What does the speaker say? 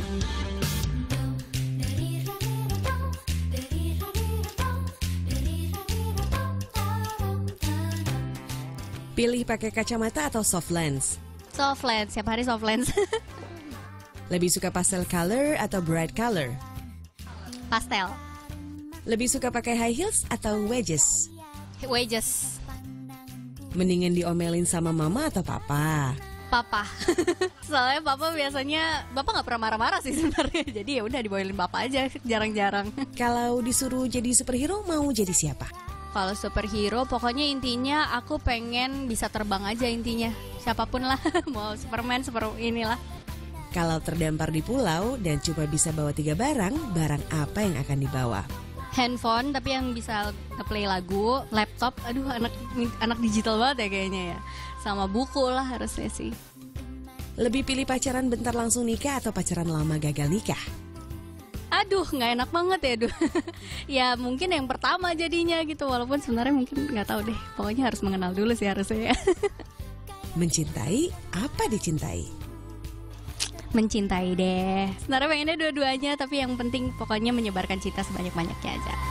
Pilih pakai kacamata atau soft lens? Soft lens, setiap hari soft lens. Lebih suka pastel color atau bright color? Pastel. Lebih suka pakai high heels atau wedges? Wedges. Mendingan diomelin sama mama atau papa? Papa. Soalnya papa biasanya, bapak nggak pernah marah-marah sih sebenarnya. Jadi ya udah diboilin papa aja, jarang-jarang. Kalau disuruh jadi superhero, mau jadi siapa? Kalau superhero, pokoknya intinya aku pengen bisa terbang aja intinya. Siapapun lah, mau Superman, inilah. Kalau terdampar di pulau dan cuma bisa bawa 3 barang, barang apa yang akan dibawa? Handphone, tapi yang bisa nge-play lagu. Laptop, aduh anak digital banget ya kayaknya ya. Sama buku lah harusnya sih. Lebih pilih pacaran bentar langsung nikah atau pacaran lama gagal nikah? Aduh, nggak enak banget ya, aduh. Ya mungkin yang pertama jadinya gitu, walaupun sebenarnya mungkin nggak tahu deh. Pokoknya harus mengenal dulu sih harusnya ya. Mencintai apa dicintai? Mencintai deh. Sebenarnya pengennya dua-duanya, tapi yang penting pokoknya menyebarkan cinta sebanyak-banyaknya aja.